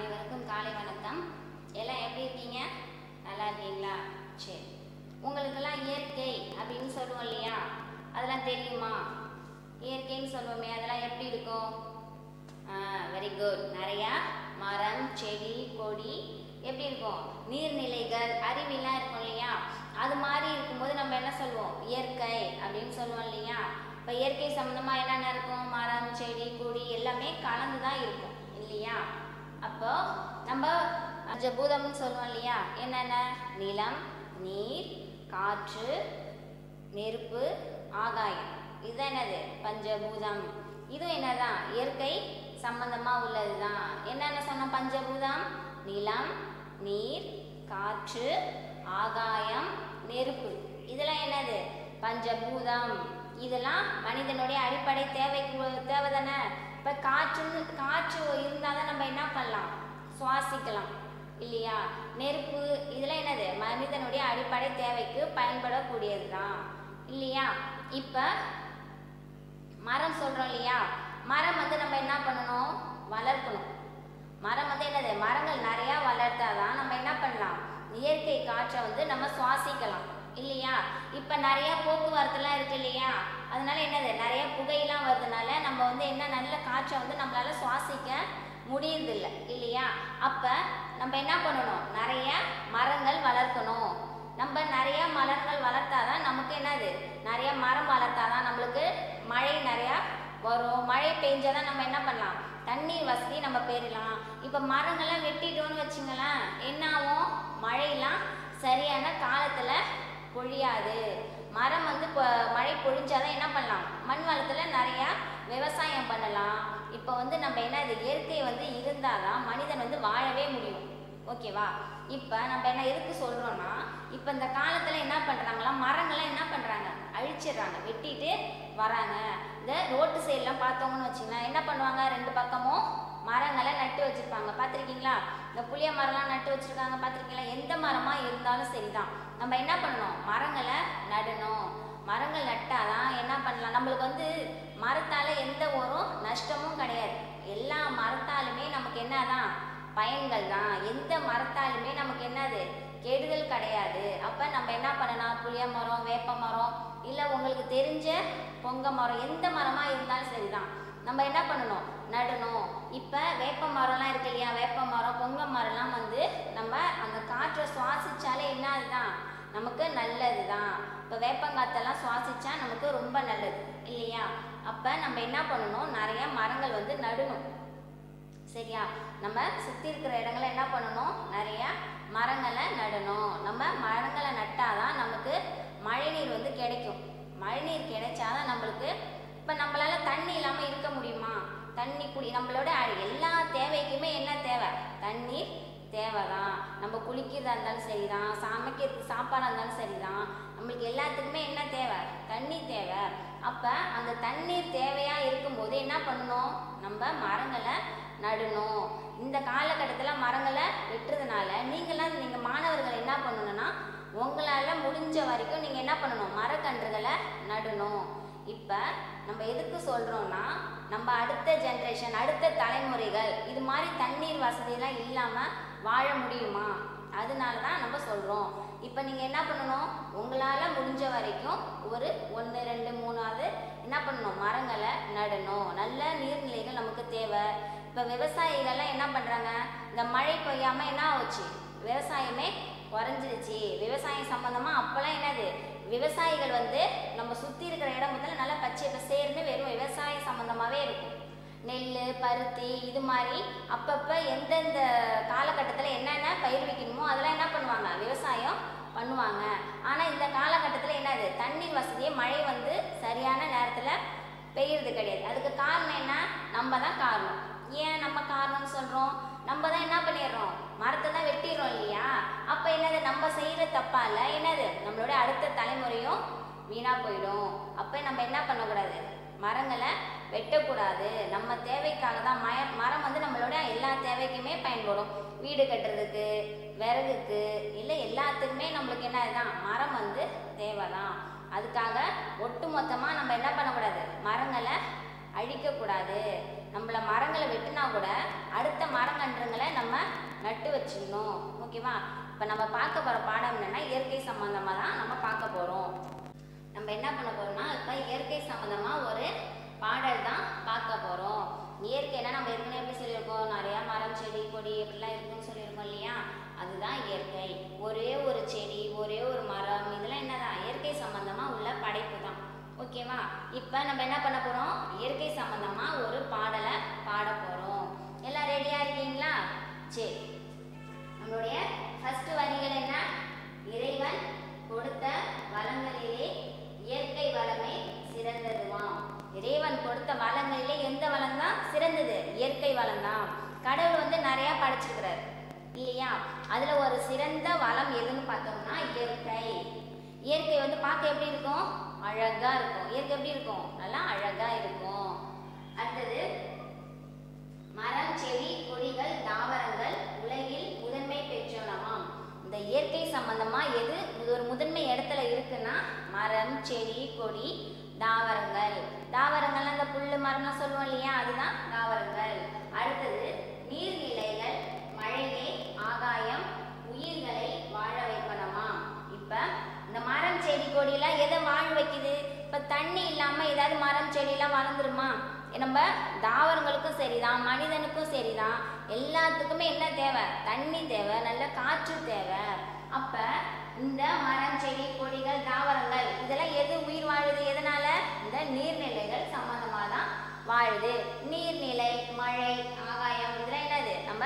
அனைவருக்கும் காலை வணக்கம். எல்லாம் எப்படி இருக்கீங்க? நல்லா இருக்கீங்களா? சரி, உங்களுக்கெல்லாம் இயற்கை அப்படின்னு சொல்லுவோம் இல்லையா, அதெல்லாம் தெரியுமா? இயற்கைன்னு சொல்லுவோமே, அதெல்லாம் எப்படி இருக்கும்? Very good. நிறையா மரம், செடி, கொடி எப்படி இருக்கும்? நீர்நிலைகள், அருவிலாம் இருக்கும் இல்லையா, அது மாதிரி இருக்கும்போது நம்ம என்ன சொல்லுவோம்? இயற்கை அப்படின்னு சொல்லுவோம் இல்லையா. இப்போ இயற்கை சம்மந்தமாக என்னென்ன இருக்கும்? மரம், செடி, கொடி எல்லாமே கலந்து தான் இருக்கும் இல்லையா. அப்போ நம்ம பஞ்சபூதம்னு சொல்லுவோம் இல்லையா. என்னென்ன? நிலம், நீர், காற்று, நெருப்பு, ஆகாயம். இதுதான் என்னது? பஞ்சபூதம். இதுவும் என்னதான்? இயற்கை சம்பந்தமாக உள்ளது தான். என்னென்ன சொன்னோம்? பஞ்சபூதம், நிலம், நீர், காற்று, ஆகாயம், நெருப்பு. இதெல்லாம் என்னது? பஞ்சபூதம். இதெல்லாம் மனிதனுடைய அடிப்படை தேவை தானே. இப்போ காற்று இருந்தால் தான் நம்ம என்ன பண்ணலாம்? சுவாசிக்கலாம் இல்லையா. நெருப்பு இதெல்லாம் என்னது? மனிதனுடைய அடிப்படை தேவைக்கு பயன்படக்கூடியது தான் இல்லையா. இப்போ மரம் சொல்கிறோம் இல்லையா, மரம் நம்ம என்ன பண்ணணும்? வளர்க்கணும். மரம் என்னது? மரங்கள் நிறையா வளர்த்தாதான் நம்ம என்ன பண்ணலாம்? இயற்கை காற்றை நம்ம சுவாசிக்கலாம் இல்லையா. இப்போ நிறைய போக்குவரத்துலாம் இருக்கு இல்லையா, அதனால என்னது? நிறைய புகையெல்லாம் வருதுனால நம்ம என்ன நல்ல காற்றை நம்மளால சுவாசிக்க முடியறதில்லை இல்லையா. அப்போ நம்ம என்ன பண்ணணும்? நிறைய மரங்கள் வளர்க்கணும். நம்ம நிறைய மரங்கள் வளர்த்தாதான் நமக்கு என்னது? நிறைய மரம் வளர்த்தாதான் நம்மளுக்கு மழை நிறையா வரும். மழை பெஞ்சாதான் நம்ம என்ன பண்ணலாம்? தண்ணீர் வசதி நம்ம பெறலாம். இப்போ மரங்கள்லாம் வெட்டிட்டோன்னு வச்சுங்களேன், என்ன ஆகும்? மழையெல்லாம் சரியான காலத்தில் பொழியாது. மரம் மழை பொழிஞ்சாதான் என்ன பண்ணலாம்? மண் வளத்தில் நிறையா விவசாயம் பண்ணலாம். இப்போ நம்ம என்னது? இயற்கை இருந்தால் தான் மனிதன் வாழவே முடியும். ஓகேவா. இப்போ நம்ம என்ன எதுக்கு சொல்கிறோன்னா, இப்போ இந்த காலத்தில் என்ன பண்ணுறாங்களாம், மரங்கள்லாம் என்ன பண்ணுறாங்க? அழிச்சிடுறாங்க, வெட்டிட்டு வராங்க. இந்த ரோட்டு சைடெலாம் பார்த்தவங்கன்னு வச்சிங்களேன், என்ன பண்ணுவாங்க? ரெண்டு பக்கமும் மரங்களை நட்டு வச்சுருப்பாங்க, பார்த்துருக்கீங்களா? இந்த புளிய மரம்லாம் நட்டு வச்சுருக்காங்க, பார்த்துருக்கீங்களா? எந்த மரமாக இருந்தாலும் சரி தான், நம்ம என்ன பண்ணணும்? மரங்களை நடணும். மரங்கள் நட்டாதான் என்ன பண்ணலாம்? நம்மளுக்கு மரத்தால் எந்த ஒரு நஷ்டமும் கிடையாது. எல்லா மரத்தாலுமே நமக்கு என்னதான்? பயன்கள் தான். எந்த மரத்தாலுமே நமக்கு என்னது? கெடுதல் கிடையாது. அப்போ நம்ம என்ன பண்ணலாம்? புளிய மரம், வேப்ப மரம், இல்லை உங்களுக்கு தெரிஞ்ச பொங்க மரம், எந்த மரமாக இருந்தாலும் சரி தான், நம்ம என்ன பண்ணணும்? நடணும். இப்போ வேப்ப மரம்லாம் இருக்கு இல்லையா, வேப்ப மரம், பொங்க மரம்லாம் நம்ம அந்த காற்றை சுவாசித்தாலே என்ன அதுதான்? நமக்கு நல்லது தான். இப்போ வேப்பங்காத்தெல்லாம் சுவாசித்தா நமக்கு ரொம்ப நல்லது இல்லையா. அப்போ நம்ம என்ன பண்ணணும்? நிறைய மரங்கள் நடணும். சரியா. நம்ம சுற்றி இருக்கிற இடங்களை என்ன பண்ணணும்? நிறைய மரங்களை நடணும். நம்ம மரங்களை நட்டாதான் நமக்கு மழை நீர் கிடைக்கும். மழை நீர் கிடைச்சாதான் நம்மளுக்கு, இப்போ நம்மளால தண்ணி இல்லாமல் இருக்க முடியுமா? தண்ணி நம்மளோட எல்லா தேவைக்குமே என்ன தேவை? தண்ணீர் தேவைதான். நம்ம குளிக்கிறதா இருந்தாலும் சரிதான், சமைக்கிறதுக்கு சாப்பாடாக இருந்தாலும் சரிதான், நம்மளுக்கு எல்லாத்துக்குமே என்ன தேவை? தண்ணி தேவை. அப்போ அந்த தண்ணீர் தேவையாக இருக்கும்போது என்ன பண்ணணும்? நம்ம மரங்களை நடணும். இந்த காலகட்டத்தில் மரங்களை வெட்டுறதுனால நீங்கள் மாணவர்கள் என்ன பண்ணணும்னா, உங்களால் முடிஞ்ச வரைக்கும் நீங்கள் என்ன பண்ணணும்? மரக்கன்றுகளை நடணும். இப்போ நம்ம எதுக்கு சொல்கிறோன்னா, நம்ம அடுத்த ஜென்ரேஷன், அடுத்த தலைமுறைகள் இது மாதிரி தண்ணீர் வசதியெல்லாம் இல்லாமல் வாழ முடியுமா? அதனால தான் நம்ம சொல்கிறோம். இப்போ நீங்கள் என்ன பண்ணணும்? உங்களால் முடிஞ்ச வரைக்கும் ஒரு 1, 2, 3 என்ன பண்ணணும்? மரங்களை நடணும். நல்ல நீர்நிலைகள் நமக்கு தேவை. இப்போ விவசாயிகள்லாம் என்ன பண்ணுறாங்க? இந்த மழை பெய்யாமல் என்ன ஆச்சு? விவசாயமே குறைஞ்சிருச்சு. விவசாயம் சம்மந்தமாக அப்போல்லாம் என்னது? விவசாயிகள் நம்ம சுற்றி இருக்கிற இடம் நல்லா பச்சை பசேர்னு வெறும் விவசாய சம்மந்தமாகவே இருக்கும். நெல், பருத்தி இது மாதிரி அப்பப்போ எந்தெந்த காலகட்டத்தில் என்னென்ன பயிர் வைக்கணுமோ அதெல்லாம் என்ன பண்ணுவாங்க? விவசாயம் பண்ணுவாங்க. ஆனால் இந்த காலகட்டத்தில் என்னது? தண்ணீர் வசதியை மழை சரியான நேரத்தில் பெய்யறது கிடையாது. அதுக்கு காரணம் என்ன? நம்ம தான் காரணம். ஏன் நம்ம காரணம்னு சொல்கிறோம்? நம்ம தான் என்ன பண்ணிடுறோம்? மரத்தை தான் வெட்டிடுறோம் இல்லையா. அப்போ என்னது? நம்ம செய்கிற தப்பால் என்னது? நம்மளோட அடுத்த தலைமுறையும் வீணாக போயிடும். அப்போ நம்ம என்ன பண்ணக்கூடாது? மரங்களை வெட்டக்கூடாது. நம்ம தேவைக்காக தான் மரம் நம்மளோட எல்லா தேவைக்குமே பயன்படும். வீடு கட்டுறதுக்கு, விறகுக்கு, இல்லை எல்லாத்துக்குமே நம்மளுக்கு என்ன தான்? மரம் தேவை தான். அதுக்காக ஒட்டு மொத்தமாக நம்ம என்ன பண்ணக்கூடாது? மரங்களை அழிக்கக்கூடாது. நம்மள மரங்களை வெட்டினா கூட அடுத்த மரங்கன்றுங்களை நம்ம நட்டு வச்சிடணும். ஓகேவா? இப்போ நம்ம பார்க்க போகிற பாடம் என்னன்னா இயற்கை சம்பந்தமாக தான் நம்ம பார்க்க போகிறோம். நம்ம என்ன பண்ண போறோம்னா இப்போ இயற்கை சம்பந்தமாக ஒரு பாடல் தான் பார்க்க போகிறோம். இயற்கைனா நம்ம ஏற்கனவே எப்படி சொல்லியிருக்கோம், நிறையா மரம் செடி கொடி எப்படிலாம் இருக்குன்னு சொல்லியிருக்கோம் இல்லையா? அதுதான் இயற்கை. ஒரே ஒரு செடி ஒரே ஒரு மரம் இதெல்லாம் என்னதான் இயற்கை சம்பந்தமாக உள்ள படைப்பு தான். ஓகேவா? இப்போ நம்ம என்ன பண்ண போகிறோம், இயற்கை சம்பந்தமாக ஒரு பாடலை பாட போகிறோம். எல்லாம் ரெடியாக இருக்கீங்களா? சரி, நம்மளுடைய ஃபர்ஸ்ட் வரிகள் என்ன? இறைவன் கொடுத்த வளங்களிலே இயற்கை வளமே சிறந்ததுவாம். இறைவன் கொடுத்த வளங்களிலே எந்த வளம் தான் சிறந்தது? இயற்கை வளம் தான். கடவுள் நிறைய படைச்சிருக்கிறார் இல்லையா? அதுல ஒரு சிறந்த வளம் எதுன்னு பார்த்தோம்னா இயற்கை. இயற்கை பார்க்க எப்படி இருக்கும்? அழகா இருக்கும். இயற்கை எப்படி இருக்கும்? நல்லா அழகா இருக்கும். அடுத்தது மரம் செடி கொடிகள் தாவரங்கள் உலகில் முதன்மை பெற்றனவாம். இந்த இயற்கை சம்பந்தமா எது ஒரு முதன்மை இடத்துல இருக்குன்னா மரம் செடி கொடி தாவரங்கள். தாவரங்கள்லாம் அந்த புல்லு மரம்லாம் சொல்லுவோம் இல்லையா? அதுதான் தாவரங்கள். அடுத்தது நீர்நிலைகள் மழையே ஆகாயம் உயிர்களை வாழ வைப்பனமா. இப்ப இந்த மரம் செடி கொடியெல்லாம் எதை வாழ வைக்குது? இப்ப தண்ணி இல்லாம ஏதாவது மரம் செடியெல்லாம் வளர்ந்துருமா? நம்ம தாவரங்களுக்கும் சரிதான் மனிதனுக்கும் சரிதான் எல்லாத்துக்குமே என்ன தேவை? தண்ணி தேவை, நல்ல காற்று தேவை. அப்ப இந்த மரம் செடி கொடிகள் தாவரங்கள் இதெல்லாம் எது உயிர் வாழுது? எதனால? இந்த நீர்நிலைகள் சம்பந்தமாக தான் வாழுது. நீர்நிலை மழை ஆகாயம் இதெல்லாம் என்னது? நம்ம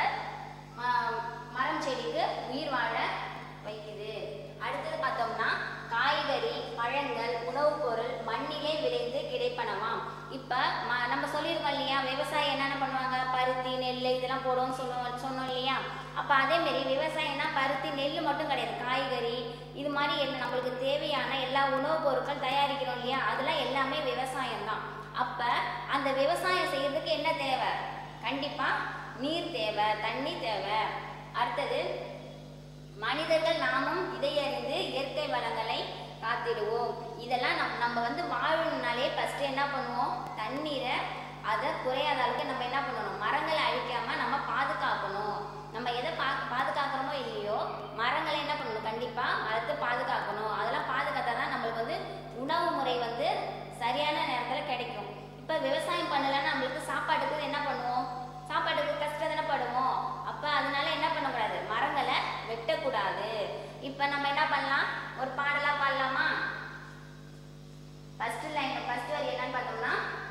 மரம் செடிக்கு உயிர் வாழ வைக்குது. அடுத்தது பார்த்தோம்னா காய்கறி பழங்கள் உணவுப் பொருள் மண்ணிலே விளைந்து கிடைப்பனவாம். இப்போ நம்ம சொல்லியிருக்கோம் இல்லையா, விவசாயம் என்னென்ன பண்ணுவாங்க? பருத்தி நெல் இதெல்லாம் போடுவோம்னு சொன்னோம் இல்லையா? அப்போ அதேமாரி விவசாயம்னா பருத்தி நெல் மட்டும் கிடையாது, காய்கறி இது மாதிரி நம்மளுக்கு தேவையான எல்லா உணவுப் பொருட்கள் தயாரிக்கிறோம் இல்லையா? அதெல்லாம் எல்லாமே விவசாயம் தான். அப்போ அந்த விவசாயம் செய்யறதுக்கு என்ன தேவை? கண்டிப்பாக நீர் தேவை, தண்ணி தேவை. அடுத்தது மனிதர்கள் நாமும் இதை அறிந்து இயற்கை வளங்களை காத்திடுவோம். இதெல்லாம் நம்ம வாழணும்னாலே ஃபர்ஸ்ட் என்ன பண்ணுவோம்? தண்ணீரை அதை குறையாத அளவுக்கு நம்ம என்ன பண்ணணும்? மரங்களை அழிக்காம நம்ம பாதுகாக்கணும். நம்ம எதை பாதுகாக்கிறோமோ இல்லையோ மரங்களை என்ன பண்ணணும்? கண்டிப்பா வளர்த்து பாதுகாக்கணும். அதெல்லாம் பாதுகாத்தா தான் நம்மளுக்கு உணவு முறை சரியான நேரத்தில் கிடைக்கும். இப்போ விவசாயம் பண்ணலன்னா நம்மளுக்கு சாப்பாட்டுக்கு என்ன பண்ணுவோம்? சாப்பாட்டுக்கு கஷ்டம் தானே படுவோம். அப்போ அதனால என்ன பண்ணக்கூடாது? மரங்களை வெட்டக்கூடாது. இப்போ நம்ம என்ன பண்ணலாம்? ஒரு பாடலா பாடலாமா? ஃபர்ஸ்ட் வரி என்னன்னு பார்த்தோம்னா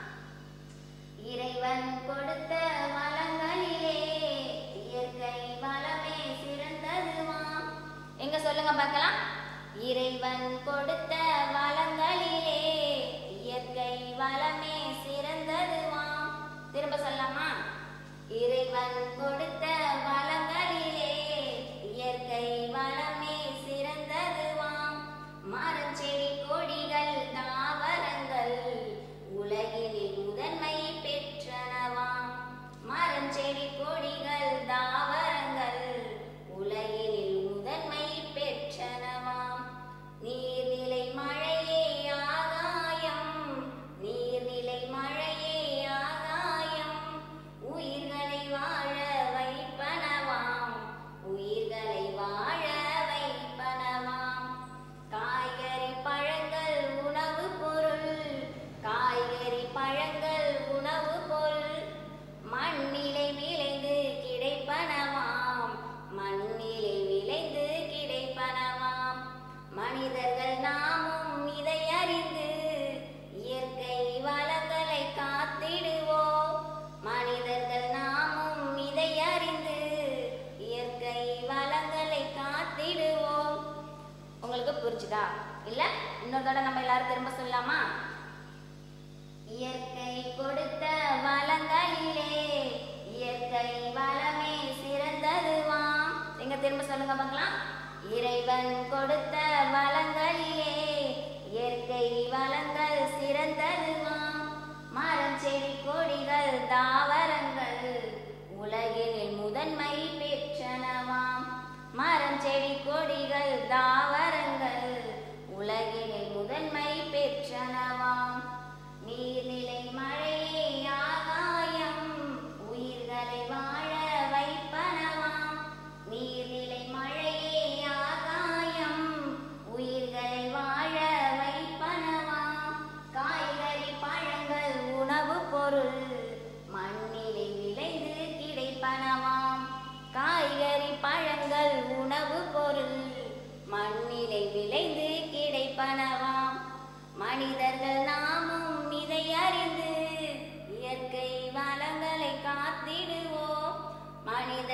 இறைவன் கொடுத்த வளங்களிலே இயற்கை வளமே சிறந்ததுவாம். எங்க சொல்லுங்க பார்க்கலாம். இறைவன் கொடுத்த வளங்களிலே இயற்கை வளமே சிறந்ததுவாம். திரும்ப சொல்லலாமா? இறைவன் கொடுத்த வளங்களிலே இயற்கை வளமே சிறந்ததுவாம். மரம் செடி கொடிகள் தாவரங்கள் உலகினில் முதன்மை பெற்றனவாம். மரம் செடி கொடிகள் தாவரங்கள் உலகினில் முதன்மை பெற்றனவாம். நீர்நிலை மழையே ஆகாயம் நீர்நிலை மழையே ஆகாயம் உயிர்களை வாழ வைப்பனவாம் உயிர்களை வாழ வைப்பனவாம். காய்கறி பழங்கள் உணவு பொருள் காய்கறி பழங்கள் உணவு பொருள் மண்ணிலை விளைந்து கிடைப்பனவாம் மண்ணிலை விளைந்து கிடைப்பனவாம். மனிதர்கள் நாமும் இதை அறிந்து இயற்கை வளங்களை காத்திடுவோம். மனிதர்கள் நாமும் இதை அறிந்து இயற்கை வளங்களை காத்திடுவோம். உங்களுக்கு புரிஞ்சுதா? இல்ல இன்னொரு தடவை நம்ம எல்லாரும் திரும்ப சொல்லலாமா? இயற்கை கொடுத்த வளங்களிலே இயற்கை வளமே சிறந்ததுவாம். எங்க திரும்ப சொல்லுங்க பார்க்கலாம். இறைவன் கொடுத்த வளங்களிலே இயற்கை வளங்கள் சிறந்ததுவாம். மரம் செடி கொடிகள் தாவரங்கள் உலகினில் முதன்மை பெற்றனவாம். மரம் செடி கொடிகள் தாவரங்கள் உலகினில் முதன்மை பெற்றனவாம். நீர்நிலை மழையே ஆகாயம்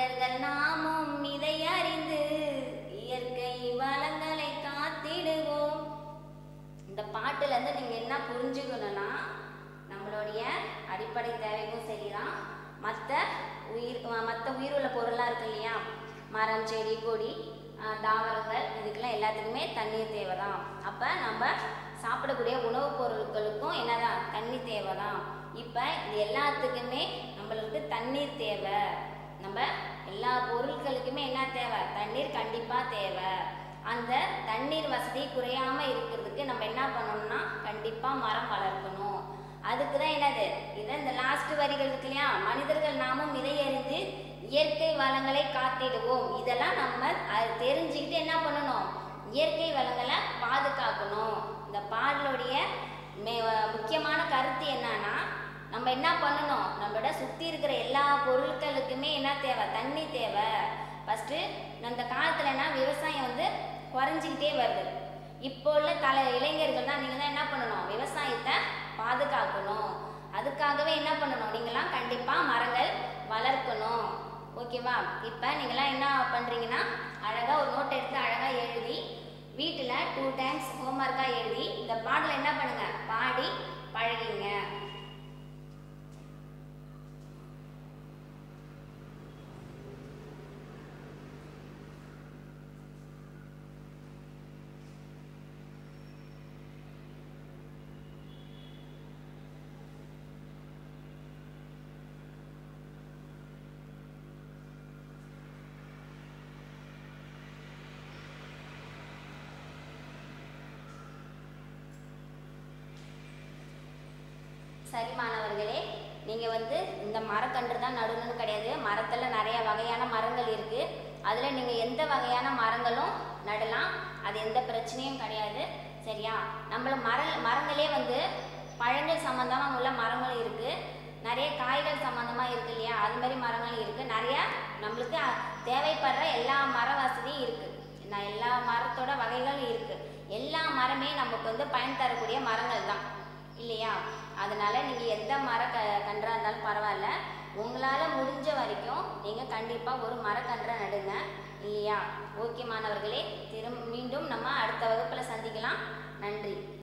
மனிதர்கள் நாமும் இதை அறிந்து இயற்கை வளங்களை காத்திடுவோம். இந்த பாட்டுல இருந்து நீங்க என்ன புரிஞ்சுக்கணும்னா, நம்மளுடைய அடிப்படை தேவைக்கும் சரிதான், மற்ற உயிருள்ள பொருளாக இருக்கு இல்லையா, மரம் செடி கொடி தாவரங்கள், இதுக்கெல்லாம் எல்லாத்துக்குமே தண்ணீர் தேவை தான். அப்போ நம்ம சாப்பிடக்கூடிய உணவுப் பொருட்களுக்கும் என்னதான் தண்ணி தேவை தான். இப்போ இது எல்லாத்துக்குமே நம்மளுக்கு தண்ணீர் தேவை. நம்ம எல்லா பொருட்களுக்குமே என்ன தேவை, தண்ணீர் கண்டிப்பாக தேவை. அந்த தண்ணீர் வசதி குறையாமல் இருக்கிறதுக்கு நம்ம என்ன பண்ணணும்னா கண்டிப்பாக மரம் வளர்க்கணும். அதுக்கு தான் என்னது இதை இந்த லாஸ்ட் வரிகள் இருக்கு இல்லையா, மனிதர்கள் நாமும் இதை அறிந்து இயற்கை வளங்களை காத்திடுவோம். இதெல்லாம் நம்ம தெரிஞ்சுக்கிட்டு என்ன பண்ணணும், இயற்கை வளங்களை பாதுகாக்கணும். இந்த பாடலுடைய முக்கியமான கருத்து என்னன்னா, நம்ம என்ன பண்ணணும், நம்மளோட சுற்றி இருக்கிற எல்லா பொருட்களுக்குமே என்ன தேவை, தண்ணி தேவை. ஃபஸ்ட்டு அந்த காலத்துலனா விவசாயம் வந்து குறைஞ்சிக்கிட்டே வருது. இப்போ உள்ள இளைஞர்கள் தான் நீங்கள் தான் என்ன பண்ணணும், விவசாயத்தை பாதுகாக்கணும். அதுக்காகவே என்ன பண்ணணும், நீங்களாம் கண்டிப்பாக மரங்கள் வளர்க்கணும். ஓகேவா? இப்போ நீங்களாம் என்ன பண்ணுறீங்கன்னா, அழகாக ஒரு நோட் எடுத்து அழகாக எழுதி வீட்டில் 2 டைம்ஸ் ஹோம்ஒர்க்காக எழுதி இந்த பாடலை என்ன பண்ணுங்க, பாடி பழகிங்க. சரி மாணவர்களே, நீங்கள் வந்து இந்த மரக்கன்று தான் நடணும்னு கிடையாது. மரத்தில் நிறைய வகையான மரங்கள் இருக்குது. அதில் நீங்கள் எந்த வகையான மரங்களும் நடலாம், அது எந்த பிரச்சனையும் கிடையாது. சரியா? நம்மள மரங்களே வந்து பழங்கள் சம்மந்தமாக உள்ள மரங்களும் இருக்குது, நிறைய காய்கள் சம்மந்தமாக இருக்குது இல்லையா, அது மாதிரி மரங்களும் இருக்குது. நிறைய நம்மளுக்கு தேவைப்படுற எல்லா மர வசதியும் இருக்குது. எல்லா மரத்தோட வகைகளும் இருக்குது. எல்லா மரமே நமக்கு வந்து பயன் தரக்கூடிய மரங்கள் தான் இல்லையா? அதனால நீங்கள் எந்த கன்றா இருந்தாலும் பரவாயில்ல, உங்களால் முடிஞ்ச வரைக்கும் நீங்கள் கண்டிப்பாக ஒரு மரக்கன்றை நடுங்க இல்லையா? ஓகே மாணவர்களே, மீண்டும் நம்ம அடுத்த வகுப்பில் சந்திக்கலாம். நன்றி.